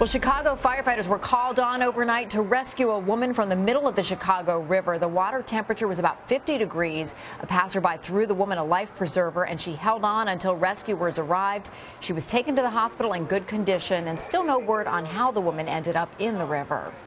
Well, Chicago firefighters were called on overnight to rescue a woman from the middle of the Chicago River. The water temperature was about 50 degrees. A passerby threw the woman a life preserver, and she held on until rescuers arrived. She was taken to the hospital in good condition, and still no word on how the woman ended up in the river.